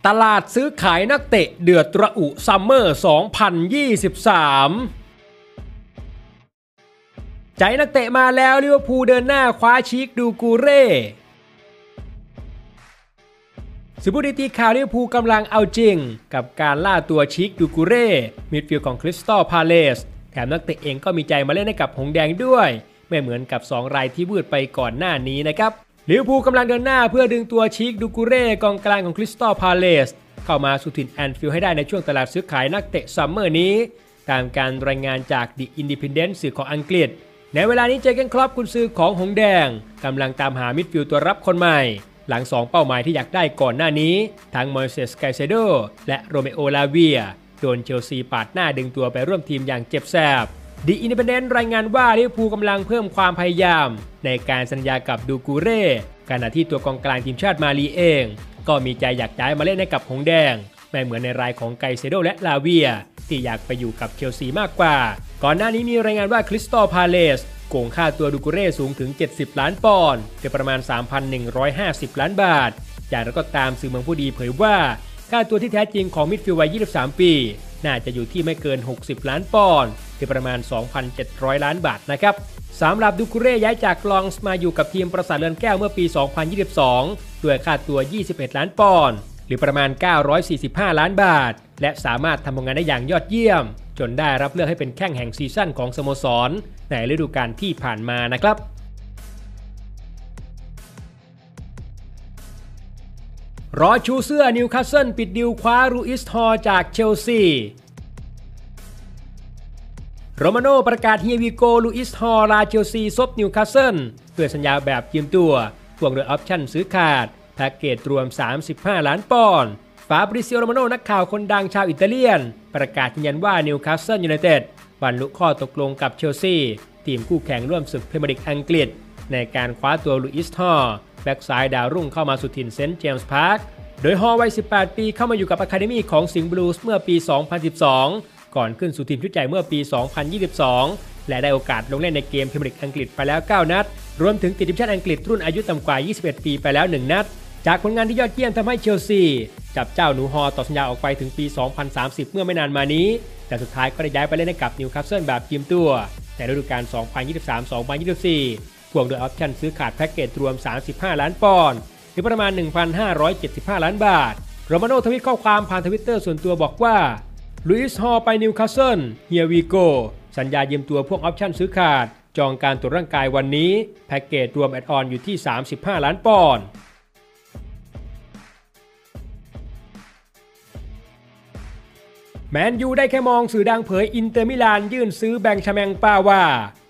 ตลาดซื้อขายนักเตะเดือดระอุซัมเมอร์ 2023 ใจนักเตะมาแล้วลิเวอร์พูลเดินหน้าคว้าชีคดูกูเร่สืบดีตีข่าวลิเวอร์พูลกำลังเอาจริงกับการล่าตัวชีคดูกูเร่มิดฟิลด์ของคริสตัลพาเลซแถมนักเตะเองก็มีใจมาเล่นให้กับหงส์แดงด้วยไม่เหมือนกับ2 รายที่วืดไปก่อนหน้านี้นะครับลิเวอร์พูลกำลังเดินหน้าเพื่อดึงตัวชีคดูกูเร่กองกลางของคริสตัลพาเลซเข้ามาสู่ถิ่นแอนฟิลด์ให้ได้ในช่วงตลาดซื้อขายนักเตะซัมเมอร์นี้ตามการรายงานจาก The Independent สื่อของอังกฤษในเวลานี้เจอร์เก้น คล็อปกุนซือของหงส์แดงกำลังตามหามิดฟิลด์ตัวรับคนใหม่หลัง2 เป้าหมายที่อยากได้ก่อนหน้านี้ทั้งมอยเซส ไกเซโดและโรเมโอ ลาเวียโดนเชลซีปาดหน้าดึงตัวไปร่วมทีมอย่างเจ็บแสบThe Independent รายงานว่าลิเวอร์พูลกำลังเพิ่มความพยายามในการสัญญากับดูกูเร่ขณะที่ตัวกองกลางทีมชาติมาลีเองก็มีใจอยากย้ายมาเล่นให้กับหงส์แดงไม่เหมือนในรายของไกเซโดและลาเวียที่อยากไปอยู่กับเชลซีมากกว่าก่อนหน้านี้มีรายงานว่าคริสตัลพาเลซโกงค่าตัวดูกูเร่สูงถึง70 ล้านปอนด์หรือประมาณ 3,150 ล้านบาทอย่างไรก็ตามสื่อเมืองผู้ดีเผยว่าค่าตัวที่แท้จริงของมิดฟิลด์วัย23 ปีน่าจะอยู่ที่ไม่เกิน60 ล้านปอนด์หรือประมาณ 2,700 ล้านบาทนะครับสำหรับดูกูเร่ย้ายจากลองส์มาอยู่กับทีมปราสาทเรือนแก้วเมื่อปี 2022 ด้วยค่าตัว21 ล้านปอนด์หรือประมาณ 945 ล้านบาทและสามารถทำผลงานได้อย่างยอดเยี่ยมจนได้รับเลือกให้เป็นแข้งแห่งซีซั่นของสโมสรในฤดูกาลที่ผ่านมานะครับรอชูเสื้อนิวคาสเซิลปิดดีลคว้ารูอิสฮอร์จากเชลซีโรมาโน่ประกาศเฮียวิโกลูอิสฮอร์ลาเชลซีซบนิวคาสเซิลด้วยสัญญาแบบยืมตัวพ่วงด้วยออปชั่นซื้อขาดแพ็กเกจรวม35 ล้านปอนด์ฟาบริซิโอ โรมาโน่นักข่าวคนดังชาวอิตาเลียนประกาศยืนยันว่านิวคาสเซิลยูไนเต็ดบรรลุข้อตกลงกับเชลซีทีมคู่แข่งร่วมศึกพรีเมียร์ลีกอังกฤษในการคว้าตัวลูอิสฮอร์แบ็กซ้ายดาวรุ่งเข้ามาสู่ถิ่นเซนต์เจมส์พาร์คโดยฮอร์วัย18 ปีเข้ามาอยู่กับอะคาเดมี่ของสิงห์บลูส์เมื่อปี 2012 ก่อนขึ้นสู่ทีมชุดใหญ่เมื่อปี 2022 และได้โอกาสลงเล่นในเกมพรีเมียร์ลีกอังกฤษไปแล้ว 9 นัดรวมถึงติดทีมชาติอังกฤษรุ่นอายุต่ำกว่า 21 ปีไปแล้ว 1 นัดจากผลงานที่ยอดเยี่ยมทำให้เชลซีจับเจ้าหนูฮอร์ต่อสัญญาออกไปถึงปี 2030 เมื่อไม่นานมานี้แต่สุดท้ายก็ได้ย้ายไปเล่นให้กับนิวคาสเซิลแบบยืมตัวในฤดูกาล 2023-2024 พ่วงโดยออปชั่นซื้อขาดแพ็กเกจรวม35 ล้านปอนด์หรือประมาณ 1,575 ล้านบาทโรมาโน่ทวีตข้อความผ่านทวิตเตอร์ส่วนตัวบอกว่าลุยส์ฮอร์ไปนิวคาสเซิลเฮียวีโกสัญญายืมตัวพวกออปชั่นซื้อขาดจองการตรวจร่างกายวันนี้แพ็กเกจรวมแอดออนอยู่ที่35 ล้านปอนด์แมนยูได้แค่มองสื่อดังเผยอินเตอร์มิลานยื่นซื้อแบงค์ชาแมงปาว่า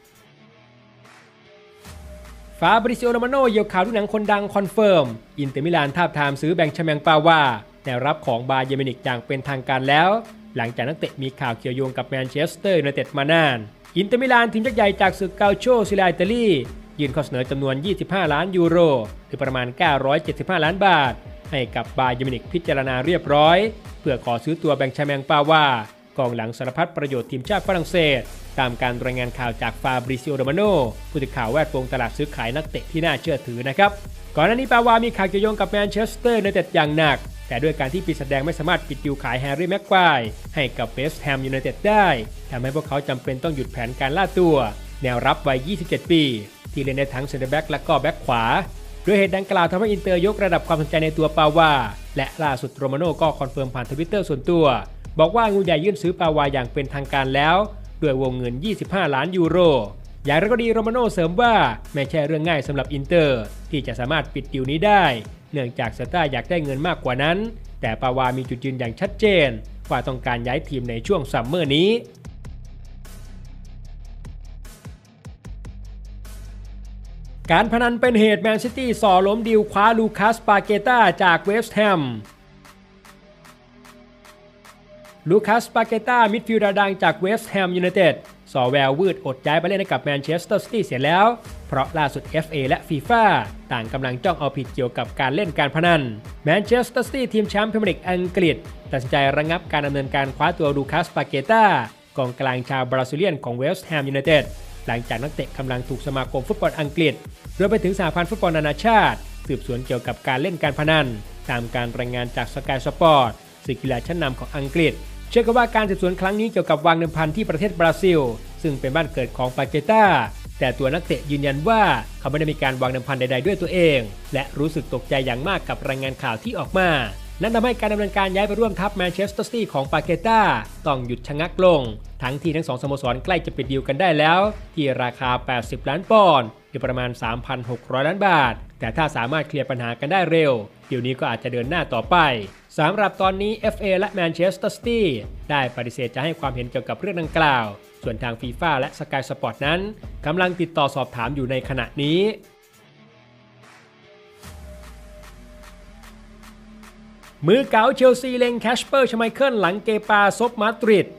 ฟาบริซิโอ โรมาโน่เหยี่ยวข่าวดูหนังคนดังคอนเฟิร์มอินเตอร์มิลานทาบทามซื้อแบงค์ชาแมงปาว่าแนวรับของบาเยร์นมิวนิกอย่างเป็นทางการแล้วหลังจากนักเตะมีข่าวเกี่ยวโยงกับแมนเชสเตอร์ยูไนเต็ดมานานอินเตอร์มิลานทีมยักษ์ใหญ่จากศึกเกาโชซิลาอิตาลียื่นข้อเสนอจำนวน25 ล้านยูโรหรือประมาณ975 ล้านบาทให้กับบาเยร์นมิวนิกพิจารณาเรียบร้อยเพื่อขอซื้อตัวแบงค์ชาแมงปาว่ากองหลังสารพัดประโยชน์ทีมชาติฝรั่งเศสตามการรายงานข่าวจากฟาบริซิโอ โรมาโน่ผู้สื่อข่าวแวดวงตลาดซื้อขายนักเตะที่น่าเชื่อถือนะครับก่อนหน้านี้ปาวามีข่าวเกี่ยวโยงกับแมนเชสเตอร์ยูไนเต็ดอย่างหนักแต่ด้วยการที่ปีศาจแดงไม่สามารถปิดดีลขายแฮร์รี่แม็กไกวร์ให้กับเวสต์แฮมยูไนเต็ดได้ทำให้พวกเขาจำเป็นต้องหยุดแผนการล่าตัวแนวรับวัย27 ปีที่เล่นได้ทั้งเซนเตอร์แบ็กและก็แบ็กขวาด้วยเหตุดังกล่าวทำให้อินเตอร์ยกระดับความสนใจในตัวปาวาและล่าสุดโรมาโน่ก็คอนเฟิร์มผ่านทวิตเตอร์ส่วนตัวบอกว่างูใหญ่ยื่นซื้อปาวาอย่างเป็นทางการแล้วด้วยวงเงิน25 ล้านยูโรอย่างไรก็ดีโรมาโน่เสริมว่าไม่ใช่เรื่องง่ายสำหรับอินเตอร์ที่จะสามารถปิดดีลนี้ได้เนื่องจากเซต้าอยากได้เงินมากกว่านั้นแต่ปาวามีจุดยืนอย่างชัดเจนว่าต้องการย้ายทีมในช่วงซัมเมอร์นี้การพนันเป็นเหตุแมนซิตี้ส่อล้มดีลคว้าลูคัส ปาเกต้าจากเวสต์แฮมลูคัส ปาเกต้ามิดฟิลด์ดังจากเวสต์แฮมยูไนเต็ดส่อแวววืดอดย้ายไปเล่นให้กับแมนเชสเตอร์ซิตี้เสียแล้วเพราะล่าสุด FA และ FIFA ต่างกำลังจ้องเอาผิดเกี่ยวกับการเล่นการพนันแมนเชสเตอร์ซิตี้ทีมแชมป์พรีเมียร์ลีกอังกฤษตัดสินใจระงับการดำเนินการคว้าตัวลูคัส ปาเกต้ากองกลางชาวบราซิเลียนของเวสต์แฮมยูไนเต็ดหลังจากนักเตะกำลังถูกสมาคมฟุตบอลอังกฤษรวมไปถึงสหพันธ์ฟุตบอลนานาชาติสืบสวนเกี่ยวกับการเล่นการพนันตามการรายงานจากสกายสปอร์ตสื่อกีฬาชั้นนำของอังกฤษเชื่อกันว่าการสืบสวนครั้งนี้เกี่ยวกับวางเดิมพันที่ประเทศบราซิลซึ่งเป็นบ้านเกิดของปาเกต้าแต่ตัวนักเตะยืนยันว่าเขาไม่ได้มีการวางเดิมพันใดๆด้วยตัวเองและรู้สึกตกใจอย่างมากกับรายงานข่าวที่ออกมานั่นทำให้การดำเนินการย้ายไปร่วมทัพแมนเชสเตอร์ซิตี้ของปาเกต้าต้องหยุดชะงักลงทั้งที่ทั้ง2สโมสรใกล้จะปิดดีลกันได้แล้วที่ราคา80ล้านปอนด์หรือประมาณ 3,600 ล้านบาทแต่ถ้าสามารถเคลียร์ปัญหากันได้เร็วดีลนี้ก็อาจจะเดินหน้าต่อไปสำหรับตอนนี้ FA และแมนเชสเตอร์ซิตี้ได้ปฏิเสธจะให้ความเห็นเกี่ยวกับเรื่องดังกล่าวส่วนทางฟีฟ่าและสกายสปอร์ตนั้นกำลังติดต่อสอบถามอยู่ในขณะนี้มือเก๋าเชลซีเล็งแคชเปอร์ชไมเคิลหลังเกปาซบมาดริด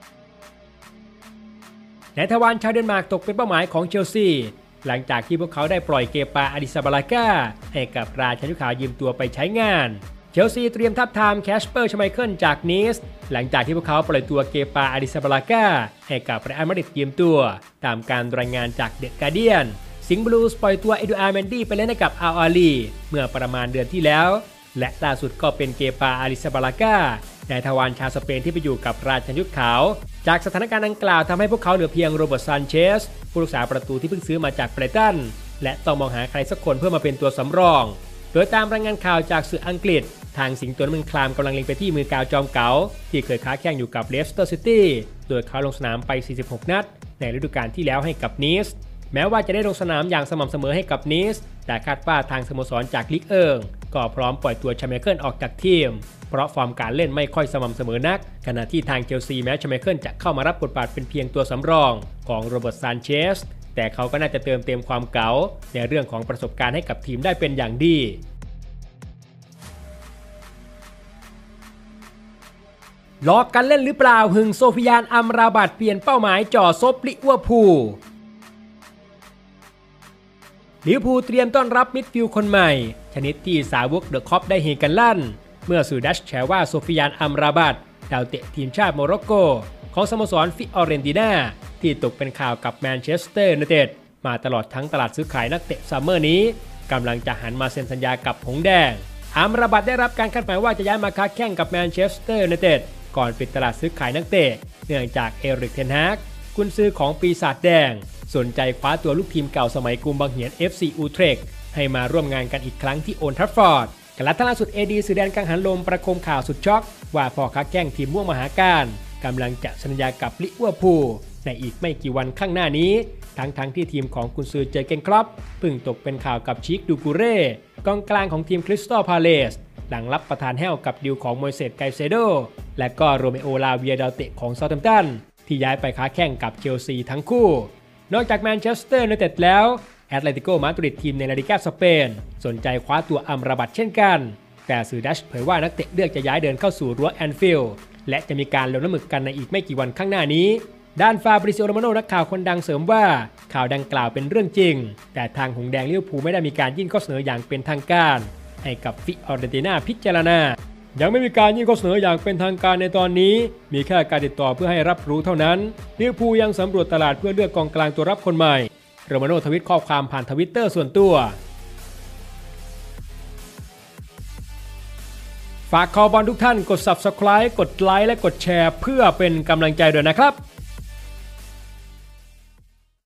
นายทวารชาวเดนมาร์กตกเป็นเป้าหมายของเชลซีหลังจากที่พวกเขาได้ปล่อยเกปาอาดิซาบาลาก้าให้กับราชันยุคขาวยืมตัวไปใช้งานเชลซีเตรียมทับทามแคชเปอร์ชไมเคิลจากนีสหลังจากที่พวกเขาปล่อยตัวเกปาอาดิซาบาลาก้าให้กับเรอัลมาดริดยืมตัวตามการรายงานจากเดอะการ์เดียนสิงห์บลูส์ปล่อยตัวเอดูอาร์แมนดี้ไปเล่นให้กับอัลอาลีเมื่อประมาณเดือนที่แล้วและล่าสุดก็เป็นเกปาอาริซาบาลาก้านายทวารชาวสเปนที่ไปอยู่กับราชันยุคขาวจากสถานการณ์ดังกล่าวทำให้พวกเขาเหลือเพียงโรเบิร์ตซานเชสผู้รักษาประตูที่เพิ่งซื้อมาจากไบรตันและต้องมองหาใครสักคนเพื่อมาเป็นตัวสำรองโดยตามรายงานข่าวจากสื่ออังกฤษทางสิงโตน้ำมันคลามกำลังเล็งไปที่มือกาวจอมเก๋าที่เคยค้าแข่งอยู่กับเลสเตอร์ซิตี้โดยเขาลงสนามไป46นัดในฤดูกาลที่แล้วให้กับนีสแม้ว่าจะได้ลงสนามอย่างสม่ำเสมอให้กับนีสแต่คาดว่าทางสโมสรจากลีกเอิงก็พร้อมปล่อยตัวชไมเคิลออกจากทีมเพราะฟอร์มการเล่นไม่ค่อยสม่ำเสมอนักขณะที่ทางเชลซีแม้ชไมเคิลจะเข้ามารับบทบาทเป็นเพียงตัวสำรองของโรเบิร์ตซานเชสแต่เขาก็น่าจะเติมเต็มความเก๋าในเรื่องของประสบการณ์ให้กับทีมได้เป็นอย่างดีหลอกกันเล่นหรือเปล่าหึงโซฟิยานอัมราบัตเปลี่ยนเป้าหมายจ่อซบลิเวอร์พูลลิเวอร์พูลเตรียมต้อนรับมิดฟิลด์คนใหม่ชนิดที่สาวกเดอะคอปได้เฮกันลั่นเมื่อสื่อดัชแชร์ว่าโซฟิยานอัมราบัตดาวเตะทีมชาติโมร็อกโกของสโมสรฟิออเรนตินาที่ตกเป็นข่าวกับแมนเชสเตอร์ยูไนเต็ดมาตลอดทั้งตลาดซื้อขายนักเตะซัมเมอร์นี้กำลังจะหันมาเซ็นสัญญากับหงส์แดงอัมราบัตได้รับการคาดหมายว่าจะย้ายมาค้าแข่งกับแมนเชสเตอร์ยูไนเต็ดก่อนปิดตลาดซื้อขายนักเตะเนื่องจากเอริก เทนฮากกุนซือของปีศาจแดงสนใจคว้าตัวลูกทีมเก่าสมัยกรุงบังเหียน FC อูเทรคให้มาร่วมงานกันอีกครั้งที่โอลด์แทราฟฟอร์ดและล่าสุดADสื่อแดนกังหันลมประโคมข่าวสุดช็อกว่าพ่อค้าแข่งทีมม่วงมหาการกำลังจะสัญญากับลิเวอร์พูลในอีกไม่กี่วันข้างหน้านี้ทั้งที่ทีมของกุนซือเจอร์เกนคล็อปเพิ่งตกเป็นข่าวกับชิคดูกูเร่กองกลางของทีมคริสตัลพาเลซหลังรับประทานแห้วกับดีลของโมเสสไกเซโดและก็โรเมโอลาเวียดาวเตะของเซาท์แฮมป์ตันที่ย้ายไปค้าแข่งกับเชลซีทั้งคู่นอกจากแมนเชสเตอร์ยูไนเต็ดแล้วแอตเลติโกมาดริดทีมในลาลิก้าสเปนสนใจคว้าตัวอัมราบัตเช่นกันแต่สื่อดัชเผยว่านักเตะเลือกจะย้ายเดินเข้าสู่รั้วแอนฟิลด์และจะมีการลงน้ำหมึกกันในอีกไม่กี่วันข้างหน้านี้ด้านฟาบริซิโอ โรมาโนนักข่าวคนดังเสริมว่าข่าวดังกล่าวเป็นเรื่องจริงแต่ทางหงส์แดงลิเวอร์พูลไม่ได้มีการยื่นข้อเสนออย่างเป็นทางการให้กับฟิออเรนติน่าพิจารณายังไม่มีการยื่นข้อเสนออย่างเป็นทางการในตอนนี้มีแค่การติดต่อเพื่อให้รับรู้เท่านั้นลิเวอร์พูลยังสำรวจตลาดเพื่อเลือกกองกลางตัวรับคนใหม่โรมาโนทวิตข้อความผ่านทวิตเตอร์ส่วนตัวฝากคอบอลทุกท่านกด Subscribe กดไลค์และกดแชร์เพื่อเป็นกำลังใจด้วยนะครับ